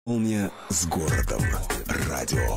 Молния с городом. Радио.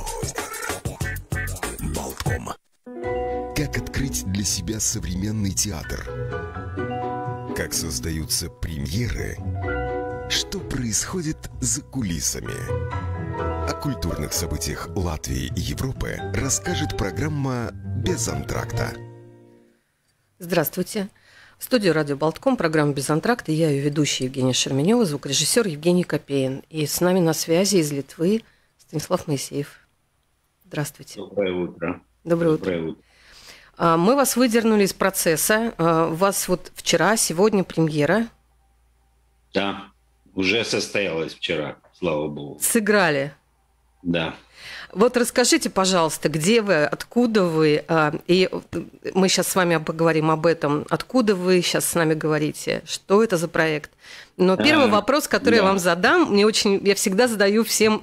Болтком. Как открыть для себя современный театр? Как создаются премьеры? Что происходит за кулисами? О культурных событиях Латвии и Европы расскажет программа «Без антракта». Здравствуйте. В студии радио Болтком, программа «Без антракта». Я ее ведущая Евгения Шерменева, звукорежиссер Евгений Копеин. И с нами на связи из Литвы Станислав Моисеев. Здравствуйте. Доброе утро. Доброе утро. Мы вас выдернули из процесса. У вас вот вчера, сегодня премьера. Да, уже состоялась вчера, слава богу. Сыграли. Да. Вот расскажите, пожалуйста, где вы, откуда вы, и мы сейчас с вами поговорим об этом, откуда вы сейчас с нами говорите, что это за проект. Но первый вопрос, который я вам задам, я всегда задаю всем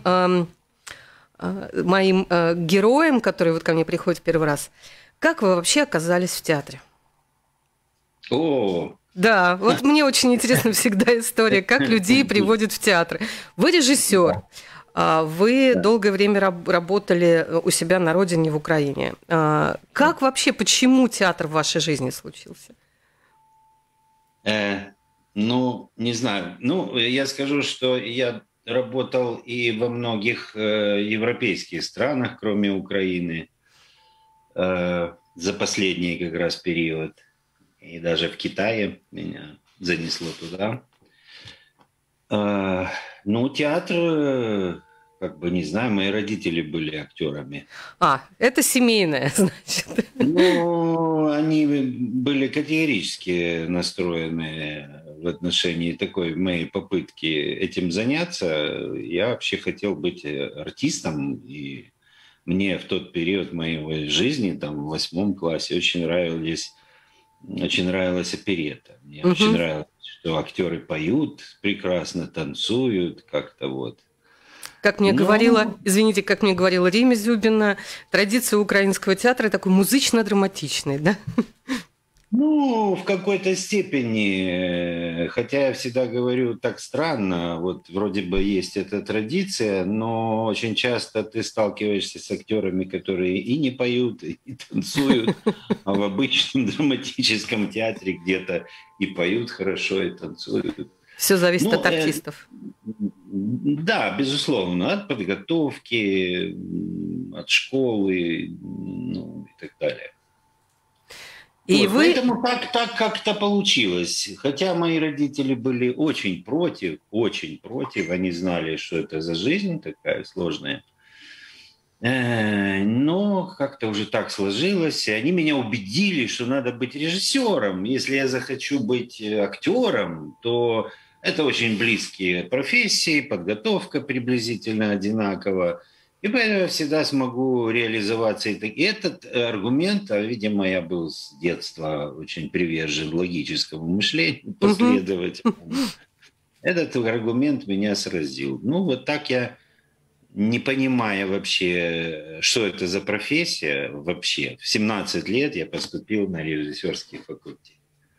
моим героям, которые вот ко мне приходят в первый раз. Как вы вообще оказались в театре? Да, вот мне очень интересна всегда история, как людей приводят в театр. Вы режиссер. Вы долгое время работали у себя на родине в Украине. Как вообще, почему театр в вашей жизни случился? Не знаю. Я скажу, что я работал и во многих европейских странах, кроме Украины, за последний как раз период. И даже в Китае меня занесло туда. Театр, не знаю, мои родители были актерами. Это семейное, значит. Они были категорически настроены в отношении такой моей попытки этим заняться. Я вообще хотел быть артистом, и мне в тот период моей жизни, в 8 классе, очень нравилась оперетта. Мне очень нравилось, что актеры поют прекрасно, танцуют как-то вот. Как мне говорила Рима Зюбина, традиция украинского театра такой музычно-драматичной, да? В какой-то степени, хотя я всегда говорю так странно, вот вроде бы есть эта традиция, но очень часто ты сталкиваешься с актерами, которые и не поют, и танцуют, а в обычном драматическом театре где-то и поют хорошо, и танцуют. Все зависит от артистов. Да, безусловно, от подготовки, от школы, и так далее. Поэтому так как-то получилось. Хотя мои родители были очень против, они знали, что это за жизнь такая сложная. Но как-то уже так сложилось, и они меня убедили, что надо быть режиссером. Если я захочу быть актером, то это очень близкие профессии, подготовка приблизительно одинакова. И поэтому я всегда смогу реализоваться. И этот аргумент, видимо, я был с детства очень привержен логическому мышлению, последовательному. Этот аргумент меня сразил. Вот так я, не понимая вообще, что это за профессия вообще, в 17 лет я поступил на режиссерский факультет.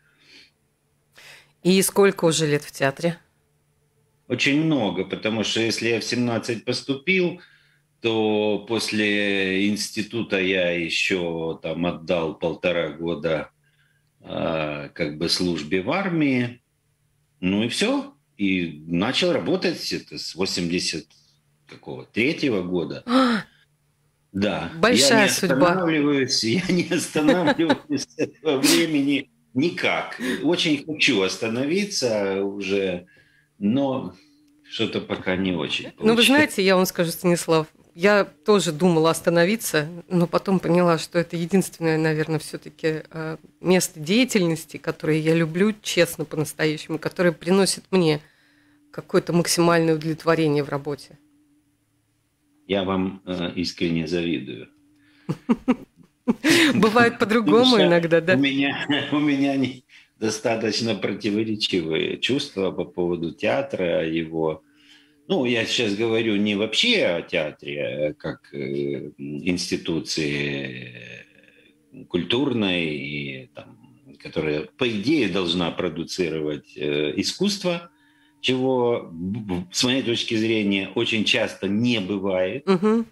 И сколько уже лет в театре? Очень много, потому что если я в 17 поступил, то после института я еще отдал 1,5 года службе в армии. И все. И начал работать это с 83-го года. Да. Большая судьба. Я не останавливаюсь с этого времени никак. Очень хочу остановиться уже, но что-то пока не очень получается. Вы знаете, я вам скажу, Станислав, я тоже думала остановиться, но потом поняла, что это единственное, наверное, все-таки место деятельности, которое я люблю, честно, по-настоящему, которое приносит мне какое-то максимальное удовлетворение в работе. Я вам искренне завидую. Бывает по-другому иногда, да? У меня достаточно противоречивые чувства по поводу театра, его. Я сейчас говорю не вообще о театре, как институции культурной, которая, по идее, должна продуцировать искусство, чего, с моей точки зрения, очень часто не бывает.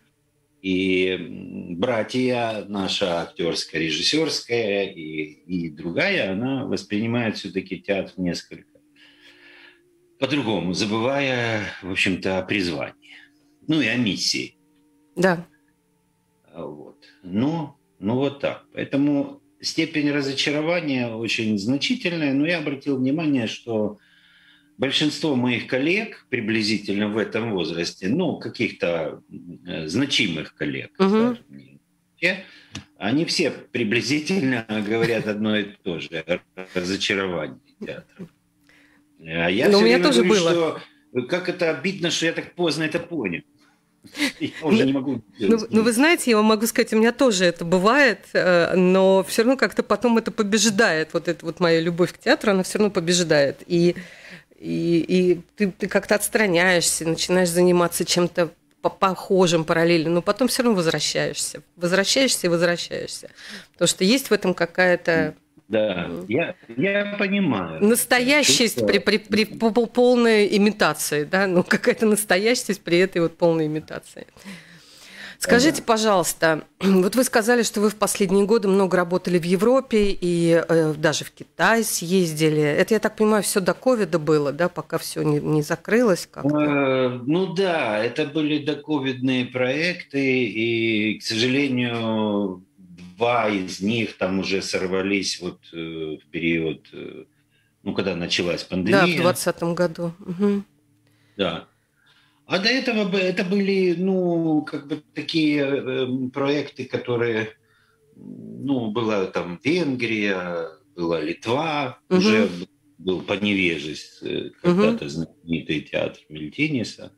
И братья, наша актерская, режиссерская и другая, она воспринимает все-таки театр несколько по-другому, забывая, в общем-то, о призвании. Ну и о миссии. Да. Вот. Ну вот так. Поэтому степень разочарования очень значительная, но я обратил внимание, что большинство моих коллег приблизительно в этом возрасте, ну, каких-то значимых коллег, скажем, они все приблизительно говорят одно и то же – разочарование театра. А я все время говорю, что как это обидно, что я так поздно это понял. Я уже не могу. Ну, вы знаете, я вам могу сказать, у меня тоже это бывает, но все равно как-то потом это побеждает. Вот эта вот моя любовь к театру, она все равно побеждает. И ты как-то отстраняешься, начинаешь заниматься чем-то похожим параллельно, но потом все равно возвращаешься. Потому что есть в этом какая-то... Да, я понимаю. Настоящесть при полной имитации, да, ну какая-то настоящесть при этой вот полной имитации. Скажите, пожалуйста, вот вы сказали, что вы в последние годы много работали в Европе и даже в Китай съездили. Это, я так понимаю, все до ковида было, да, пока все не закрылось как-то? Ну да, это были доковидные проекты, и, к сожалению, 2 из них там уже сорвались вот в период, ну, когда началась пандемия. Да, в 2020 году. Угу. Да. А до этого это были, ну, как бы такие проекты, которые, ну, была там Венгрия, была Литва, уже был по невежесть когда-то знаменитый театр Мильтиниса.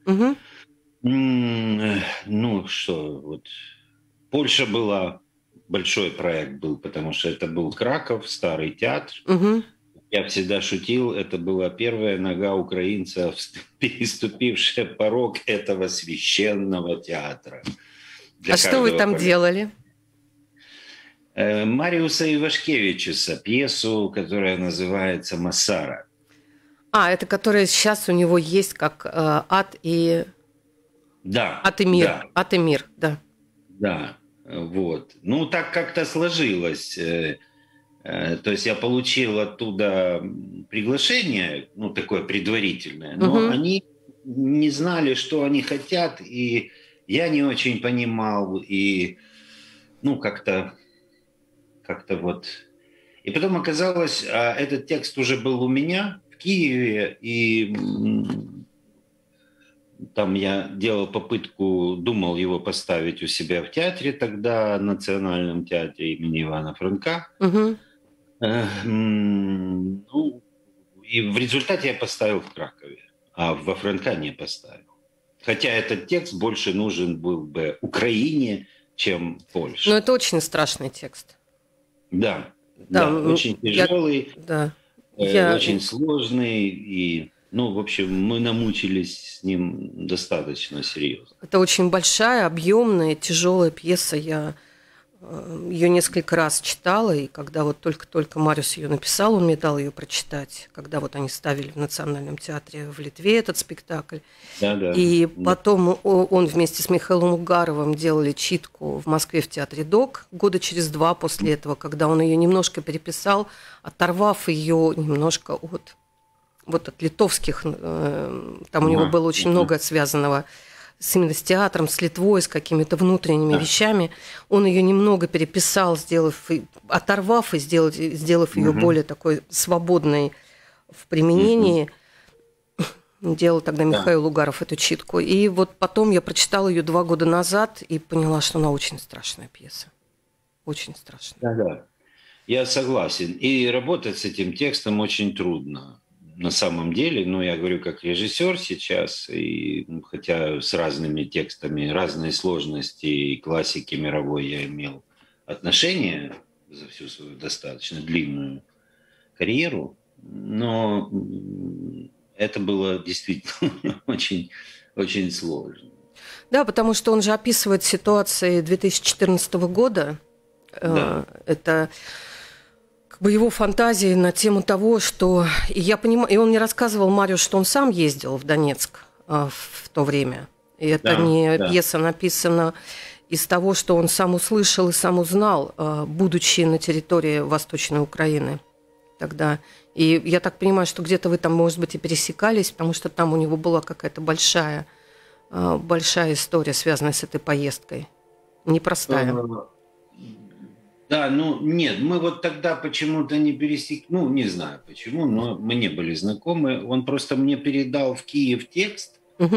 Ну, что, вот, Польша была, большой проект был, потому что это был Краков, старый театр. Я всегда шутил, это была первая нога украинца, переступившая порог этого священного театра. А что вы там делали? Мариуса Ивашкевичуса, пьесу, которая называется «Массара». Это которая сейчас у него есть как «Ад и...» Да. «Ад и мир». Да. «Ад и мир», да. Да, вот. Ну, так как-то сложилось. То есть я получил оттуда приглашение, ну, такое предварительное, но они не знали, что они хотят, и я не очень понимал, и, ну, как-то вот. И потом оказалось, этот текст уже был у меня в Киеве, и там я делал попытку, думал его поставить у себя в театре тогда, Национальном театре имени Ивана Франка. Ну, и в результате я поставил в Кракове, а во Франка не поставил. Хотя этот текст больше нужен был бы Украине, чем Польше. Но это очень страшный текст. Да, очень тяжелый, очень сложный. И, ну, в общем, мы намучились с ним достаточно серьезно. Это очень большая, объемная, тяжелая пьеса. Я ее несколько раз читала, и когда вот только-только Мариус ее написал, он мне дал ее прочитать, когда вот они ставили в Национальном театре в Литве этот спектакль. И потом он вместе с Михаилом Угаровым делали читку в Москве в театре ДОК года через 2 после этого, когда он ее немножко переписал, оторвав ее немножко от литовских, там у него было очень много связанного именно с театром, с Литвой, с какими-то внутренними вещами. Он ее немного переписал, оторвав и сделав ее более такой свободной в применении. Делал тогда Михаил Угаров эту читку. И вот потом я прочитала ее 2 года назад и поняла, что она очень страшная пьеса. Очень страшная. Да. Я согласен. И работать с этим текстом очень трудно. На самом деле, ну, я говорю как режиссер сейчас, и хотя с разными текстами, разные сложности и классики мировой я имел отношение за всю свою достаточно длинную карьеру, но это было действительно очень, очень сложно. Да, потому что он же описывает ситуации 2014 года. Да. Это бы его фантазии на тему того, что... И я понимаю, и он мне рассказывал, Марио, что он сам ездил в Донецк в то время. И это не пьеса написана из того, что он сам услышал и сам узнал, будучи на территории Восточной Украины тогда. И я так понимаю, что где-то вы там, может быть, и пересекались, потому что там у него была какая-то большая история, связанная с этой поездкой. Непростая. Да, ну нет, мы вот тогда почему-то не пересекли, ну не знаю почему, но мы не были знакомы. Он просто мне передал в Киев текст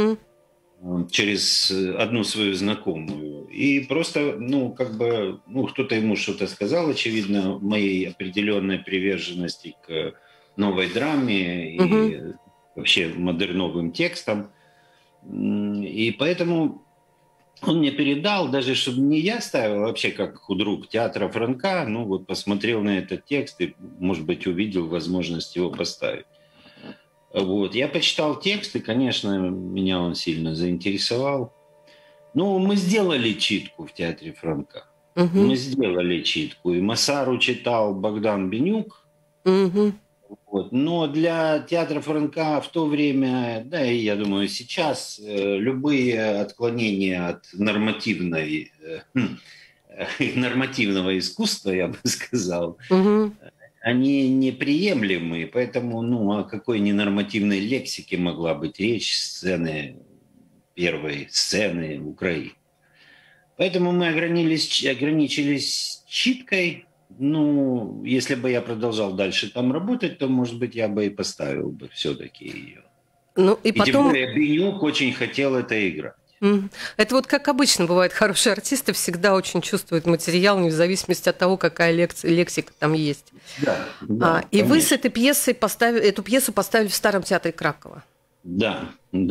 через одну свою знакомую. И просто, ну как бы, ну кто-то ему что-то сказал, очевидно, моей определенной приверженности к новой драме и вообще модерновым текстам. И поэтому... Он мне передал, даже чтобы не я ставил, а вообще как худрук театра Франка, ну вот посмотрел на этот текст и, может быть, увидел возможность его поставить. Вот. Я почитал текст, и, конечно, меня он сильно заинтересовал. Ну, мы сделали читку в театре Франка. Мы сделали читку. И Масару читал Богдан Бенюк. Вот. Но для театра Франка в то время, да и я думаю сейчас, любые отклонения от нормативного искусства, я бы сказал, они неприемлемы. Поэтому, ну, о какой ненормативной лексике могла быть речь первой сцены Украины. Поэтому мы ограничились читкой. Ну, если бы я продолжал дальше там работать, то, может быть, я бы и поставил бы все-таки ее. Ну, и потом... тем более Бенюк очень хотел это играть. Это вот как обычно бывает. Хорошие артисты всегда очень чувствуют материал, вне зависимости от того, какая лексика там есть. Да, и вы с этой пьесой эту пьесу поставили в Старом театре Кракова. Да.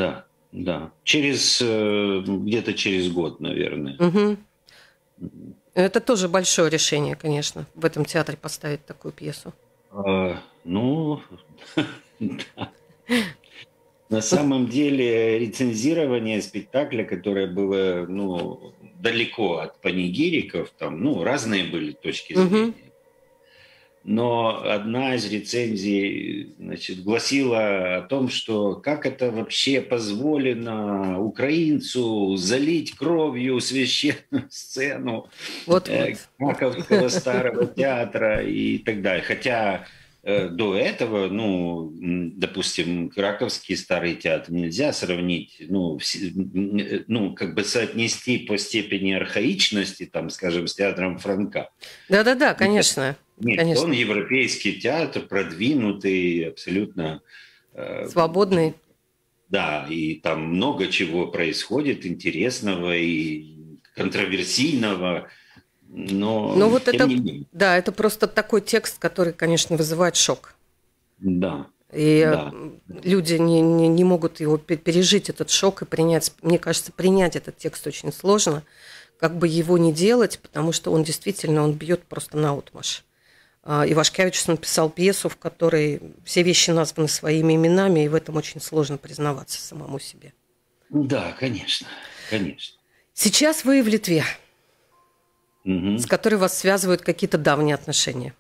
Где-то через год, наверное. Это тоже большое решение, конечно, в этом театре поставить такую пьесу. Ну, да. На самом деле рецензирование спектакля, которое было, ну, далеко от панигириков, там, ну, разные были точки зрения. Но одна из рецензий, значит, гласила о том, что как это вообще позволено украинцу залить кровью священную сцену Краковского старого театра и так далее. Хотя до этого, ну, допустим, Краковский старый театр нельзя сравнить, ну, как бы соотнести по степени архаичности, там, скажем, с театром Франка. Да, конечно. Нет, конечно. Он европейский театр, продвинутый, абсолютно... свободный. Да, и там много чего происходит интересного и контроверсийного, но вот тем это, не менее. Да, это просто такой текст, который, конечно, вызывает шок. Да. И люди не могут его пережить, этот шок, и принять. Мне кажется, принять этот текст очень сложно, как бы его не делать, потому что он действительно, он бьет просто наотмашь. Ивашкевич написал пьесу, в которой все вещи названы своими именами, и в этом очень сложно признаваться самому себе. Да, конечно. Сейчас вы в Литве, с которой вас связывают какие-то давние отношения.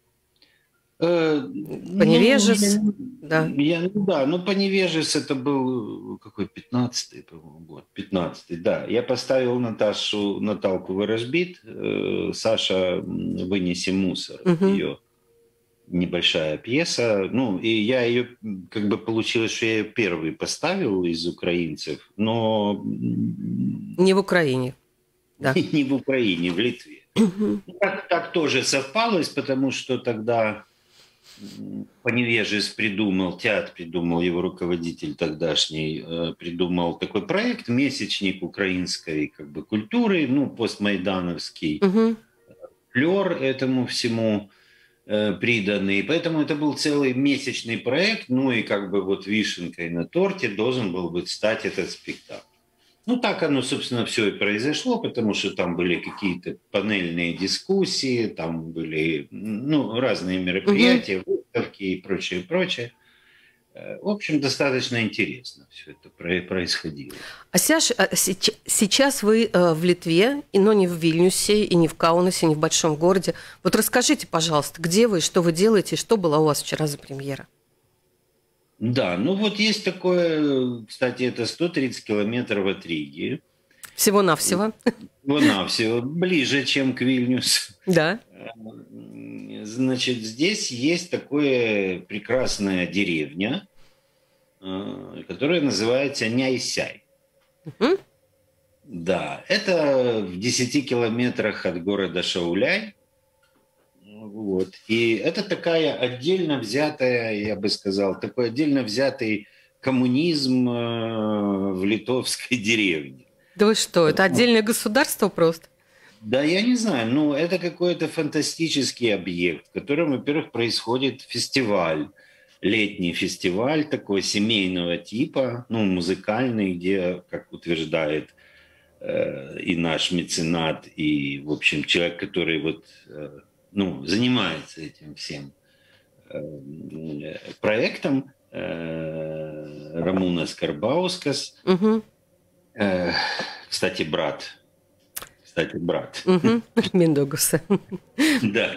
Поневежец, Поневежец это был какой 15-й, по-моему, год. 15-й, да. Я поставил Наталку Ворожбит, Саша «Вынеси мусор», ее небольшая пьеса. Ну, и я ее, как бы получилось, что я ее первый поставил из украинцев, но... Не в Украине. Да. Не в Украине, в Литве. Так тоже совпалось, потому что тогда... Поневежец театр придумал, его руководитель тогдашний, придумал такой проект, месячник украинской как бы культуры, ну, постмайдановский, флёр этому всему приданный. И поэтому это был целый месячный проект, ну и как бы вот вишенкой на торте должен был бы стать этот спектакль. Ну, так оно, собственно, все и произошло, потому что там были какие-то панельные дискуссии, там были, ну, разные мероприятия, выставки и прочее. В общем, достаточно интересно все это происходило. Сейчас вы в Литве, но не в Вильнюсе, и не в Каунасе, не в большом городе. Вот расскажите, пожалуйста, где вы, что вы делаете, что было у вас вчера за премьера? Да, ну вот есть такое, кстати, это 130 километров от Риги. Всего-навсего. Всего-навсего, ближе, чем к Вильнюсу. Да. Значит, здесь есть такая прекрасная деревня, которая называется Няйсяй. Угу. Да, это в 10 километрах от города Шауляй. Вот. И это такая отдельно взятая, я бы сказал, такой отдельно взятый коммунизм в литовской деревне. Да вы что, это отдельное государство просто? Да, я не знаю, но это какой-то фантастический объект, в котором, во-первых, происходит фестиваль, летний фестиваль такой семейного типа, музыкальный, где, как утверждает и наш меценат, и, в общем, человек, который занимается этим всем проектом, Рамунас Карбаускас, кстати, брат. Миндогуса. Да.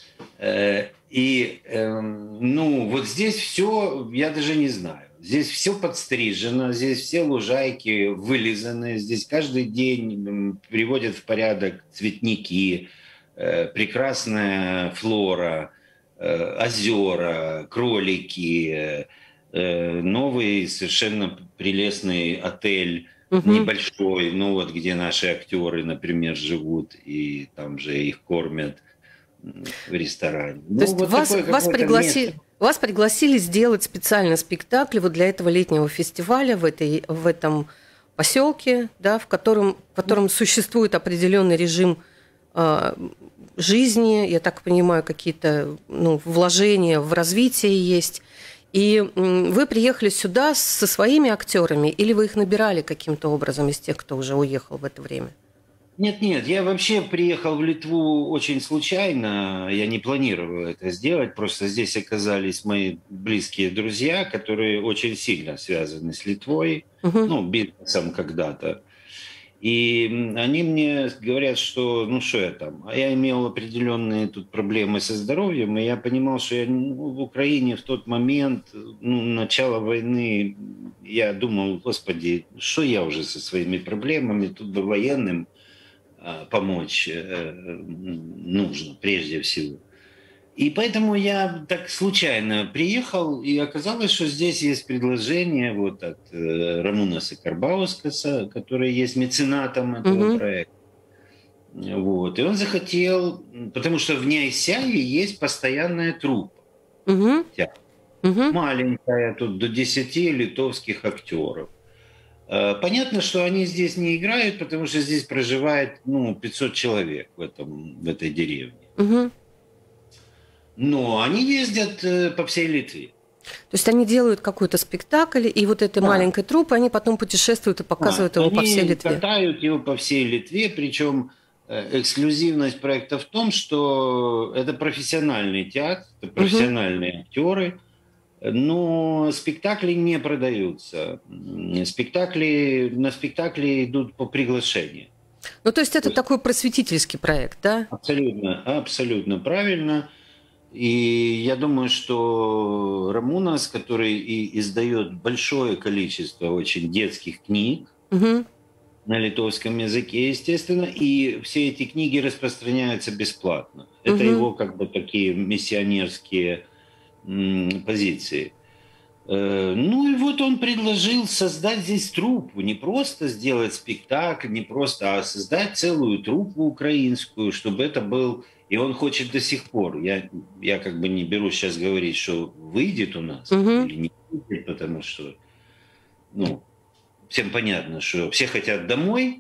И, вот здесь все, я даже не знаю. Здесь все подстрижено, здесь все лужайки вылизаны, здесь каждый день приводят в порядок цветники, прекрасная флора, озера, кролики, новый совершенно прелестный отель, небольшой, где наши актеры, например, живут, и там же их кормят в ресторане. То есть вас пригласили сделать специально спектакль вот для этого летнего фестиваля в этом поселке, да, в котором существует определенный режим жизни, я так понимаю, какие-то вложения в развитие есть. И вы приехали сюда со своими актерами, или вы их набирали каким-то образом из тех, кто уже уехал в это время? Нет, я вообще приехал в Литву очень случайно, я не планировал это сделать, просто здесь оказались мои близкие друзья, которые очень сильно связаны с Литвой, бизнесом когда-то. И они мне говорят, что что я там. А я имел определенные тут проблемы со здоровьем, и я понимал, что я в Украине в тот момент, начала войны, я думал, господи, что я уже со своими проблемами, тут бы военным помочь нужно прежде всего. И поэтому я так случайно приехал, и оказалось, что здесь есть предложение от Рамунаса Карбаускаса, который есть меценатом этого проекта. И он захотел, потому что в Няйсяе есть постоянная труппа. Маленькая, тут до 10 литовских актеров. Понятно, что они здесь не играют, потому что здесь проживает 500 человек в этой деревне. Но они ездят по всей Литве. То есть они делают какой-то спектакль, и вот этой маленькой труппой они потом путешествуют и показывают его по всей Литве. Они катают его по всей Литве, причем эксклюзивность проекта в том, что это профессиональный театр, это профессиональные актеры, но спектакли не продаются. На спектакли идут по приглашению. То есть это такой просветительский проект, да? Абсолютно правильно. И я думаю, что Рамунас, который и издает большое количество очень детских книг на литовском языке, естественно, и все эти книги распространяются бесплатно. Это его такие миссионерские позиции. И он предложил создать здесь труппу, не просто сделать спектакль, а создать целую труппу украинскую, чтобы это был... И он хочет до сих пор. Я не берусь сейчас говорить, что выйдет у нас или не выйдет, потому что всем понятно, что все хотят домой,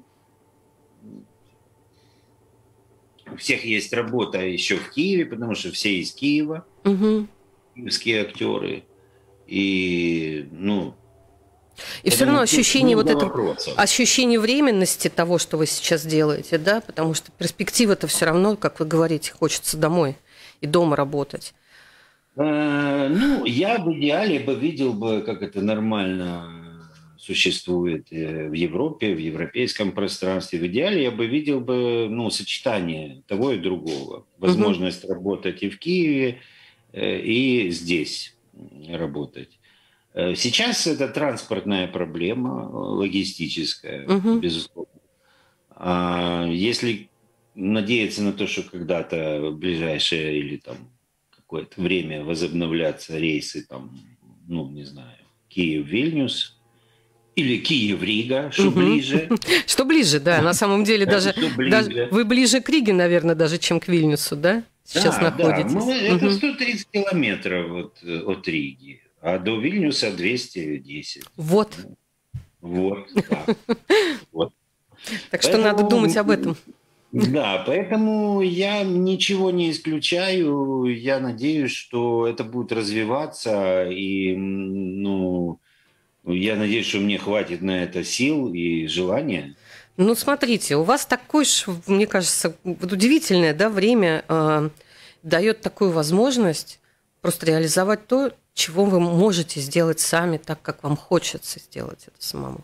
у всех есть работа еще в Киеве, потому что все из Киева, киевские актеры. И все равно ощущение ощущение временности того, что вы сейчас делаете, да, потому что перспектива-то все равно, как вы говорите, хочется домой и дома работать. Ну, я в идеале бы видел бы, как это нормально существует в Европе, в европейском пространстве. В идеале я бы видел бы, ну, сочетание того и другого. Мгм. Возможность работать и в Киеве, и здесь работать. Сейчас это транспортная проблема, логистическая, Мгм. безусловно. А если надеяться на то, что когда-то в ближайшее или там какое-то время возобновлятся рейсы там, ну, не знаю, Киев-Вильнюс или Киев-Рига, что Мгм. ближе, Что ближе, да. На самом деле что даже ближе. вы ближе к Риге, наверное, даже, чем к Вильнюсу, да? Сейчас Да, да, находитесь. это Мгм. 130 километров от Риги, а до Вильнюса 210. Вот. Ну, вот, да. Вот. Так что надо думать Поэтому, об этом. да, поэтому я ничего не исключаю. Я надеюсь, что это будет развиваться. И, ну, я надеюсь, что мне хватит на это сил и желания. Ну, смотрите, у вас такое ж, мне кажется, вот удивительное, да, время дает такую возможность просто реализовать то, чего вы можете сделать сами так, как вам хочется сделать это самому.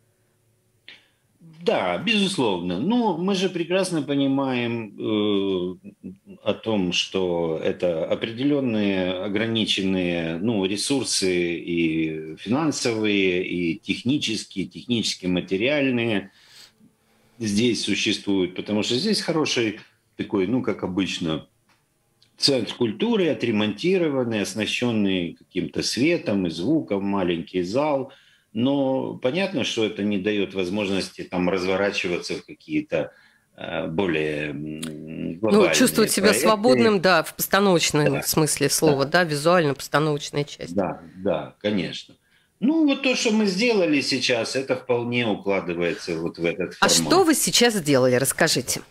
Да, безусловно. Ну, мы же прекрасно понимаем о том, что это определенные ограниченные, ну, ресурсы и финансовые, и технические, материальные здесь существуют, потому что здесь хороший такой, ну, как обычно, центр культуры, отремонтированный, оснащенный каким-то светом и звуком, маленький зал. Но понятно, что это не дает возможности там разворачиваться в какие-то более Ну, глобальные чувствовать себя проекты. свободным, да, в постановочном Да, смысле слова, да, да, визуально-постановочная часть. да, да, конечно. Ну, вот то, что мы сделали сейчас, это вполне укладывается вот в этот А что формат. вы сейчас сделали? Расскажите.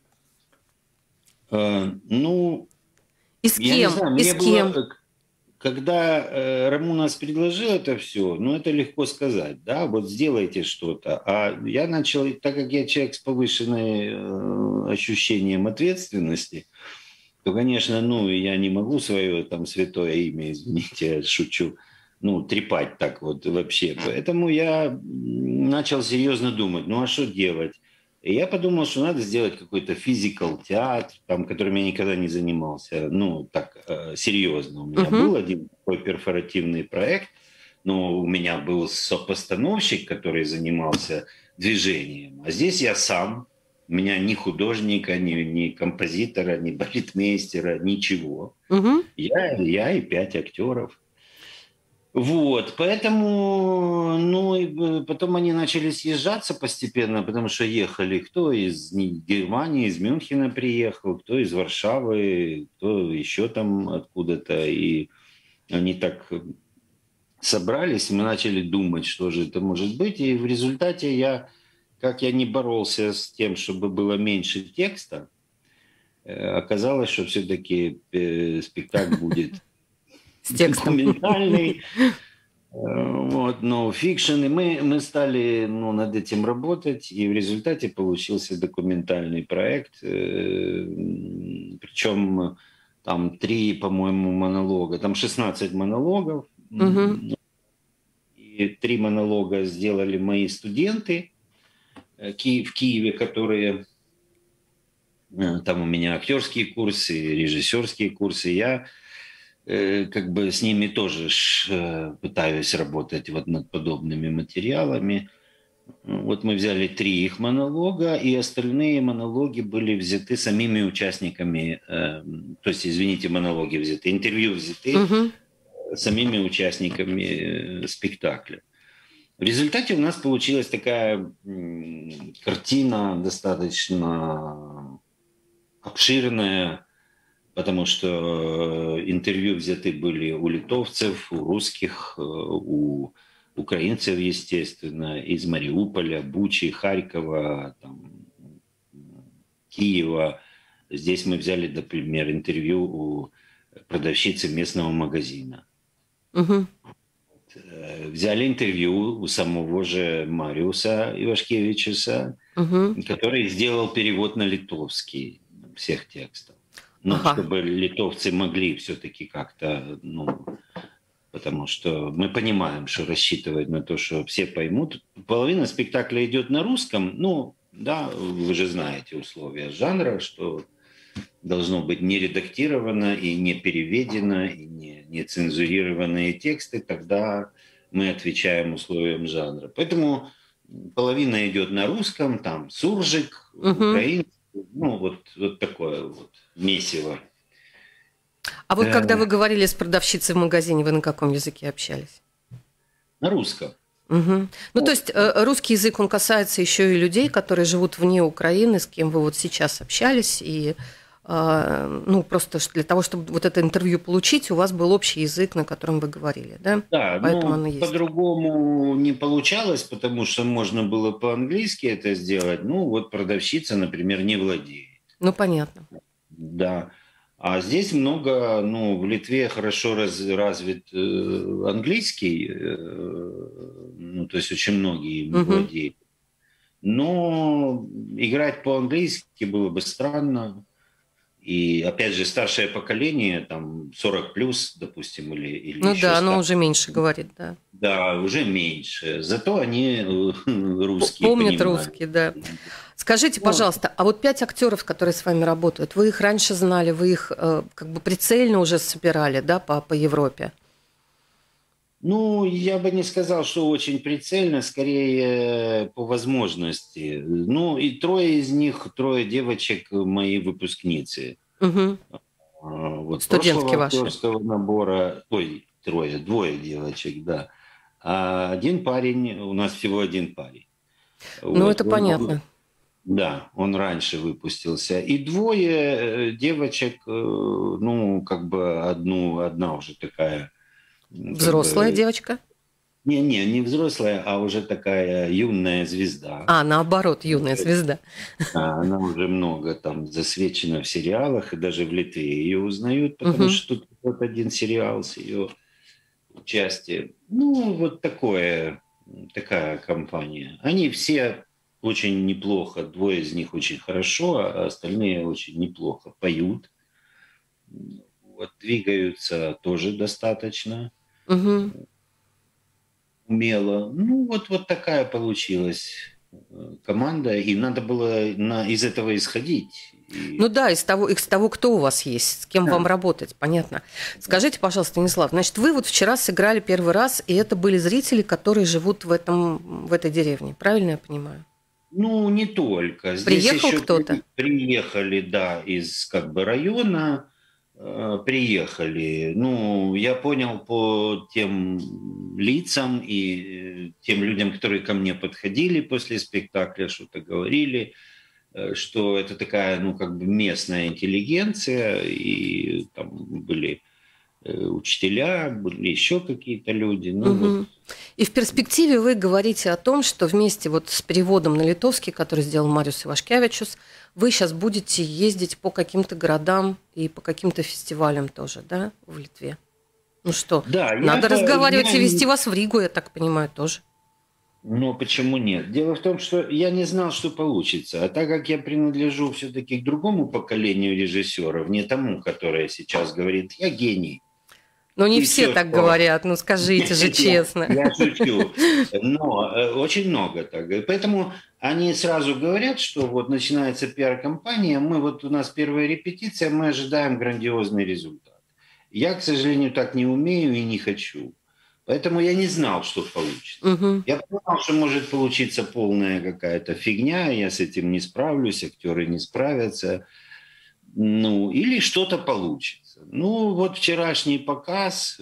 Ну, И с я не кем? знаю, И мне с кем? было, когда Рамунас предложил это все, ну, это легко сказать, да, вот сделайте что-то. А я начал, так как я человек с повышенным ощущением ответственности, то, конечно, ну, я не могу свое там святое имя, извините, я шучу, ну, трепать так вот вообще. Поэтому я начал серьезно думать, ну, а что делать? И я подумал, что надо сделать какой-то физикал театр, там, которым я никогда не занимался, ну, так, серьезно. У меня Мгм. был один такой перфоративный проект, но у меня был сопостановщик, который занимался движением. А здесь я сам, у меня ни художника, ни композитора, ни балетмейстера, ничего. Мгм. Я и 5 актеров. Вот, поэтому, ну, и потом они начали съезжаться постепенно, потому что ехали кто из Германии, из Мюнхена приехал, кто из Варшавы, кто еще там откуда-то, и они так собрались, мы начали думать, что же это может быть, и в результате как я не боролся с тем, чтобы было меньше текста, оказалось, что все-таки спектакль будет С текстом. документальный, вот, no fiction, и мы стали, ну, над этим работать, и в результате получился документальный проект, причем там 3, по-моему, монолога, там 16 монологов, Мгм. и 3 монолога сделали мои студенты в Киеве, которые там у меня актерские курсы, режиссерские курсы, я как бы с ними тоже пытаюсь работать вот над подобными материалами. Вот мы взяли 3 их монолога, и остальные монологи были взяты самими участниками, то есть, извините, монологи взяты, интервью взяты Мгм. самими участниками спектакля. В результате у нас получилась такая картина достаточно обширная, потому что интервью взяты были у литовцев, у русских, у украинцев, естественно, из Мариуполя, Бучи, Харькова, там, Киева. Здесь мы взяли, например, интервью у продавщицы местного магазина. Мгм. Взяли интервью у самого же Мариуса Ивашкевичуса, Мгм. который сделал перевод на литовский всех текстов. Ну, Ага. чтобы литовцы могли все-таки как-то, ну, потому что мы понимаем, что рассчитывать на то, что все поймут. Половина спектакля идет на русском, ну, да, вы же знаете условия жанра, что должно быть не редактировано и не переведено, и не цензурированные тексты, тогда мы отвечаем условиям жанра. Поэтому половина идет на русском, там суржик, Угу. украинский, ну вот такое вот месиво. А вот когда вы говорили с продавщицей в магазине, вы на каком языке общались? На русском. Угу. Ну, то есть русский язык, он касается еще и людей, которые живут вне Украины, с кем вы вот сейчас общались, и ну, просто для того, чтобы вот это интервью получить, у вас был общий язык, на котором вы говорили, да? Да, Поэтому но оно есть. по-другому не получалось, потому что можно было по-английски это сделать. Ну, вот продавщица, например, не владеет. Ну, понятно. Да. А здесь много, ну, в Литве хорошо развит английский, ну, то есть очень многие им владеют. Но играть по-английски было бы странно. И, опять же, старшее поколение, там, 40 плюс, допустим, или Ну еще да, оно старше. уже меньше говорит, да. Да, уже меньше. Зато они русские Помнят понимают. русский, да. Скажите, пожалуйста, а вот 5 актеров, которые с вами работают, вы их раньше знали, вы их как бы прицельно уже собирали, да, по Европе? Ну, я бы не сказал, что очень прицельно, скорее по возможности. Ну, и трое девочек мои выпускницы. Угу. Вот Студентки прошлого ваши. актерского набора, двое девочек, да. А один парень, у нас всего один парень. Ну, Вот, это понятно. да, он раньше выпустился. И двое девочек, ну, как бы одна уже такая... как Взрослая бы, девочка? не взрослая, а уже такая юная звезда. А, наоборот, юная звезда. Она уже много там засвечена в сериалах, и даже в Литве ее узнают, потому Угу. что тут вот один сериал с ее участием. Ну, вот такая компания. Они все очень неплохо, двое из них очень хорошо, а остальные очень неплохо поют. Вот, двигаются тоже достаточно Угу. умело. Ну, вот такая получилась команда, и надо было из этого исходить. Ну да, из того, кто у вас есть, с кем вам работать, понятно. Скажите, пожалуйста, Станислав, значит, вы вот вчера сыграли первый раз, и это были зрители, которые живут в этой деревне, правильно я понимаю? Ну, не только. Здесь Приехал еще кто-то? приехали, да, из как бы района, приехали. Ну, я понял по тем лицам и тем людям, которые ко мне подходили после спектакля, что-то говорили, что это такая, ну, как бы местная интеллигенция, и там были учителя, были еще какие-то люди. Ну, вот. И в перспективе вы говорите о том, что вместе вот с переводом на литовский, который сделал Мариус Ивашкевичус, вы сейчас будете ездить по каким-то городам и по каким-то фестивалям тоже, да, в Литве? Ну что, Да, надо разговаривать и вести вас в Ригу, я так понимаю, тоже. Но почему нет? Дело в том, что я не знал, что получится. А так как я принадлежу все-таки к другому поколению режиссеров, не тому, который сейчас говорит, я гений. Но не И все все, так что... говорят, ну скажите же честно. Я шучу. Но очень много так. Поэтому они сразу говорят, что вот начинается пиар-компания, у нас первая репетиция, мы ожидаем грандиозный результат. Я, к сожалению, так не умею и не хочу. Поэтому я не знал, что получится. Угу. Я понимал, что может получиться полная какая-то фигня, я с этим не справлюсь, актеры не справятся. Ну, или что-то получится. Ну, вот вчерашний показ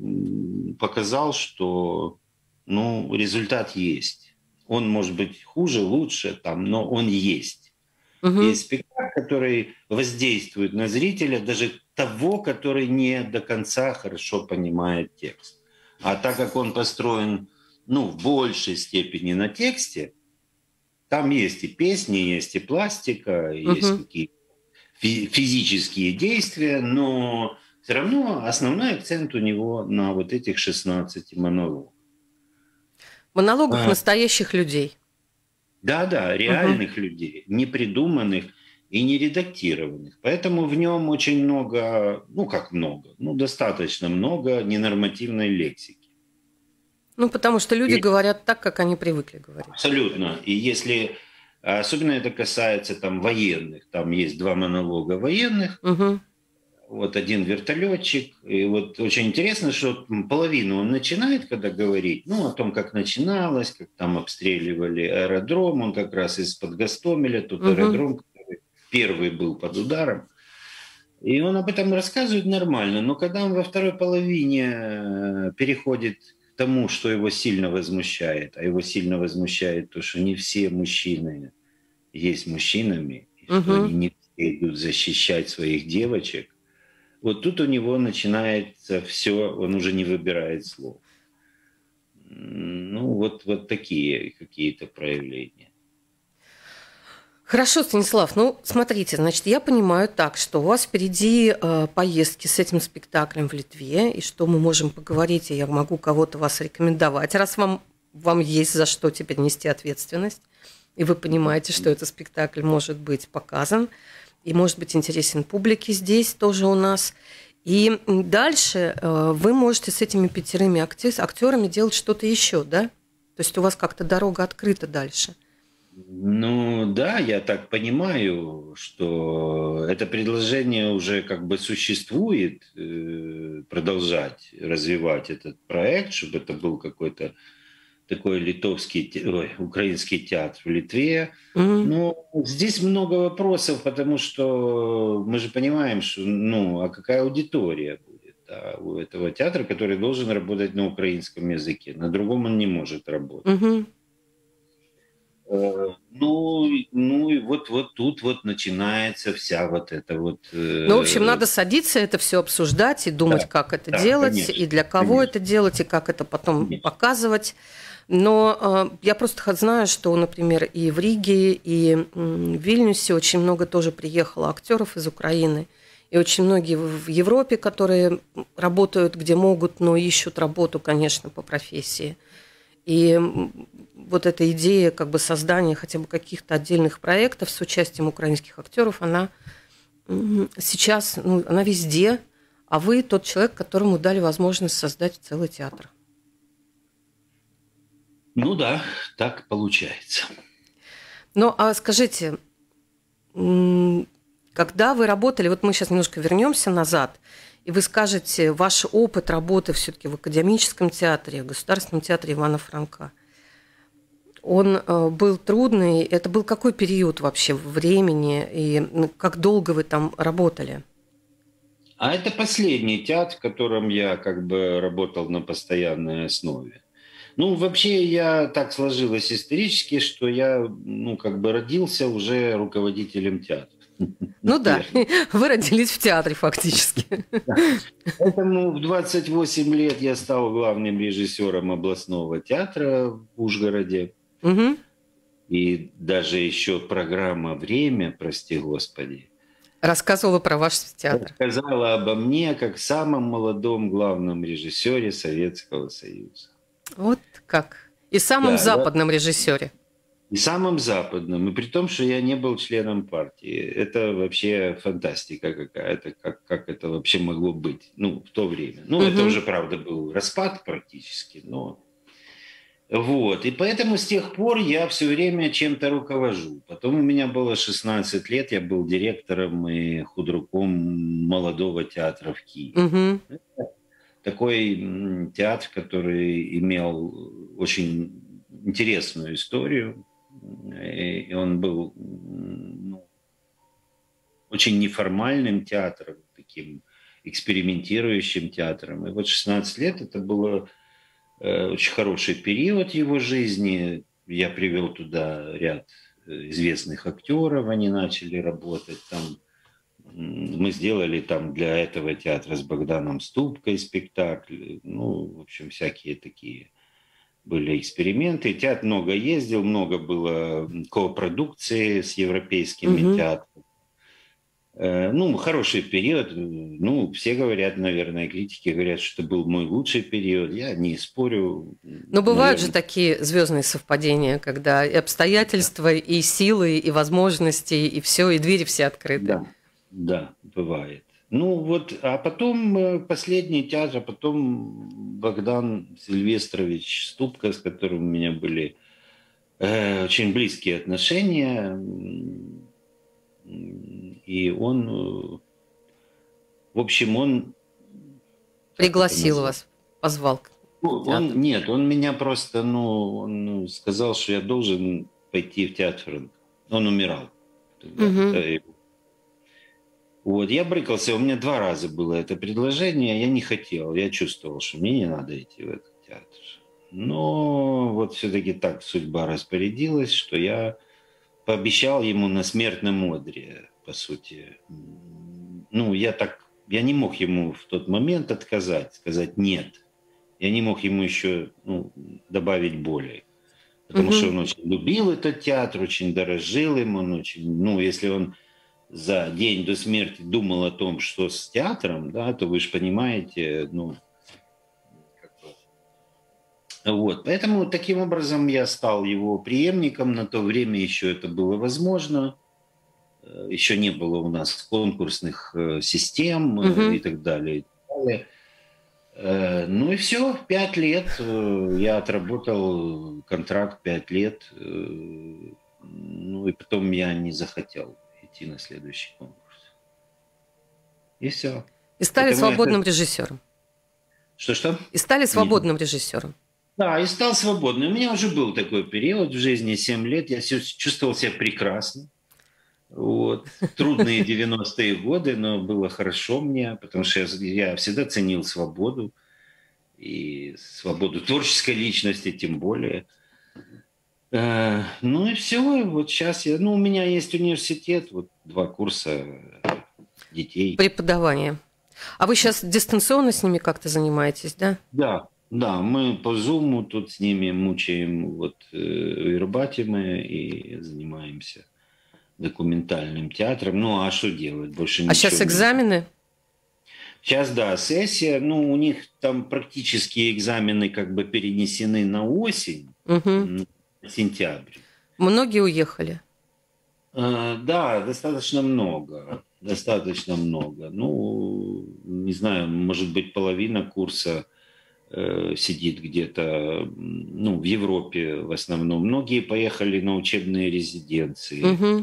показал, что, ну, результат есть. Он может быть хуже, лучше, там, но он есть. Угу. Есть спектакль, который воздействует на зрителя, даже того, который не до конца хорошо понимает текст. А так как он построен, ну, в большей степени на тексте, там есть и песни, есть и пластика, есть какие-то физические действия, но все равно основной акцент у него на вот этих 16 монологах. Монологах настоящих людей. Да, реальных людей, не придуманных. и не редактированных. Поэтому в нем очень много, ну как много, ну достаточно много ненормативной лексики. Ну, потому что люди И говорят так, как они привыкли говорить. абсолютно. И если, особенно это касается там военных, там есть два монолога военных, Угу. вот один вертолетчик, и вот очень интересно, что половину он начинает, когда говорить, ну, о том, как начиналось, как там обстреливали аэродром, он как раз из-под Гостомеля, тот Угу. аэродром, который первый был под ударом, и он об этом рассказывает нормально, но когда он во второй половине переходит к тому, что его сильно возмущает, а его сильно возмущает то, что не все мужчины есть мужчинами, и что Угу. они не все идут защищать своих девочек, вот тут у него начинается все, он уже не выбирает слов. Ну, вот такие какие-то проявления. Хорошо, Станислав. Ну, смотрите, значит, я понимаю так, что у вас впереди поездки с этим спектаклем в Литве, и что мы можем поговорить, и я могу кого-то вас рекомендовать, раз вам есть за что теперь нести ответственность, и вы понимаете, что этот спектакль может быть показан, и может быть интересен публике здесь тоже у нас. И дальше вы можете с этими 5 актерами делать что-то еще, да? То есть у вас как-то дорога открыта дальше. Ну да, я так понимаю, что это предложение уже как бы существует, продолжать развивать этот проект, чтобы это был какой-то такой украинский театр в Литве. Но здесь много вопросов, потому что мы же понимаем, что, ну, а какая аудитория будет, да, у этого театра, который должен работать на украинском языке, на другом он не может работать. Угу. Ну и вот тут вот начинается вся вот эта вот... Ну, в общем, надо садиться, это все обсуждать и думать, Да, как это да, делать, конечно, и для кого конечно. это делать, и как это потом Конечно. показывать. Но я просто знаю, что, например, и в Риге, и в Вильнюсе очень много тоже приехало актеров из Украины. И очень многие в Европе, которые работают где могут, но ищут работу, конечно, по профессии. И вот эта идея как бы создания хотя бы каких-то отдельных проектов с участием украинских актеров, она сейчас, ну, она везде, а вы тот человек, которому дали возможность создать целый театр. Ну да, так получается. Ну, а скажите, когда вы работали, вот мы сейчас немножко вернемся назад, и вы скажете, ваш опыт работы все-таки в академическом театре, в Государственном театре Ивана Франка, он был трудный. Это был какой период вообще времени, и как долго вы там работали? А это последний театр, в котором я как бы работал на постоянной основе. Ну, вообще, я так сложилось исторически, что я, ну, как бы родился уже руководителем театра. Ну да, вы родились в театре фактически. Поэтому в 28 лет я стал главным режиссером областного театра в Ужгороде. Угу. И даже еще программа «Время», прости господи, Рассказывала про ваш театр. рассказала обо мне как самом молодом главном режиссере Советского Союза. Вот как. И самом западном режиссере. И самым западным, и при том, что я не был членом партии. Это вообще фантастика какая-то, как это вообще могло быть, ну, в то время. Ну, это уже, правда, был распад практически, но... Вот, и поэтому с тех пор я все время чем-то руковожу. Потом у меня было 16 лет, я был директором и худруком молодого театра в Киеве. Такой театр, который имел очень интересную историю. И он был, ну, очень неформальным театром, таким экспериментирующим театром. И вот 16 лет это было очень хороший период его жизни. Я привел туда ряд известных актеров, они начали работать там. Мы сделали там для этого театра с Богданом Ступкой спектакль. Ну, в общем, всякие такие были эксперименты. Театр много ездил, много было копродукции с европейскими театрами. Ну, хороший период. Ну, все говорят, наверное, критики говорят, что это был мой лучший период. Я не спорю. Но бывают же такие звездные совпадения, когда и обстоятельства, и силы, и возможности, и все, и двери все открыты. Да, да, бывает. Ну вот, а потом последний театр, а потом Богдан Сильвестрович Ступка, с которым у меня были очень близкие отношения. И он, в общем, он... Пригласил вас, позвал. Нет, он меня просто, он сказал, что я должен пойти в театр. Он умирал. Вот, я брыкался, у меня 2 раза было это предложение, я не хотел, я чувствовал, что мне не надо идти в этот театр. Но вот все-таки так судьба распорядилась, что я пообещал ему на смертном одре, по сути. Ну, я не мог ему в тот момент отказать, сказать нет. Я не мог ему еще добавить боли. Потому что он очень любил этот театр, очень дорожил им, он очень, если он за день до смерти думал о том, что с театром, да, то вы же понимаете, Вот, поэтому таким образом я стал его преемником. На то время еще это было возможно. Еще не было у нас конкурсных систем и так далее. Ну и все, 5 лет. Я отработал контракт 5 лет. Ну и потом я не захотел идти на следующий конкурс. И все. И стали свободным режиссером. Что? И стали свободным режиссером. Да, и стал свободным. У меня уже был такой период в жизни, 7 лет. Я чувствовал себя прекрасно. Вот. Трудные 90-е годы, но было хорошо мне, потому что я всегда ценил свободу. И свободу творческой личности тем более. Ну и все. Вот сейчас у меня есть университет, 2 курса детей. Преподавание. А вы сейчас дистанционно с ними как-то занимаетесь, да? Да, мы по Zoom тут с ними мучаем, вербатим и занимаемся документальным театром. Ну, а что делать? Больше ничего. А сейчас экзамены? Сейчас, да, сессия. Ну, у них там практически экзамены как бы перенесены на осень, на сентябрь. Многие уехали? Да, достаточно много. Ну, не знаю, может быть, половина курса сидит где-то, в Европе в основном. Многие поехали на учебные резиденции.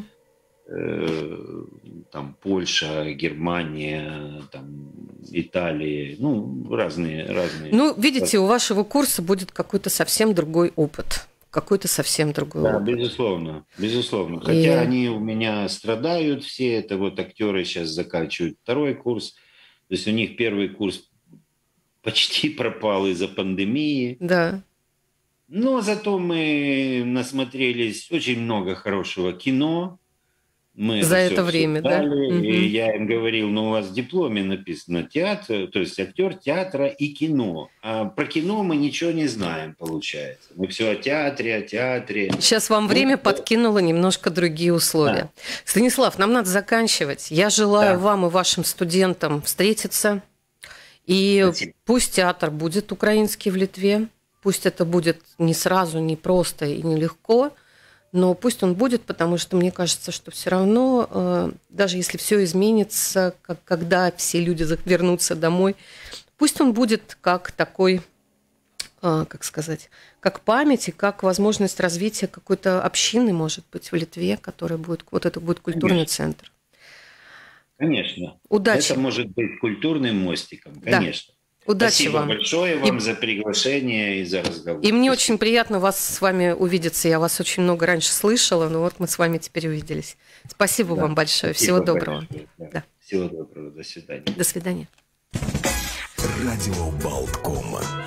Там Польша, Германия, там Италия, разные. Ну, видите, у вашего курса будет какой-то совсем другой опыт. Какой-то совсем другой опыт. Безусловно. Хотя они у меня страдают все. Это актеры сейчас заканчивают 2-й курс. То есть у них 1-й курс почти пропал из-за пандемии. Да. Но зато мы насмотрелись очень много хорошего кино. Мы за это время, да? И я им говорил, у вас в дипломе написано театр, то есть актер театра и кино. А про кино мы ничего не знаем, получается. Мы все о театре. Сейчас вам время подкинуло немножко другие условия. Да. Станислав, нам надо заканчивать. Я желаю вам и вашим студентам встретиться. И пусть театр будет украинский в Литве. Пусть это будет не сразу, не просто и не легко. Но пусть он будет, потому что мне кажется, что все равно, даже если все изменится, когда все люди вернутся домой, пусть он будет как такой, как память и как возможность развития какой-то общины, может быть, в Литве, которая будет, это будет культурный центр. Конечно. Удачи. Это может быть культурным мостиком, конечно. Да. Удачи Спасибо вам. большое вам за приглашение и за разговор. И мне очень приятно с вами увидеться. Я вас очень много раньше слышала, но мы с вами теперь увиделись. Спасибо вам большое. Всего доброго. Да. Всего доброго. До свидания. До свидания. Радио Болтком.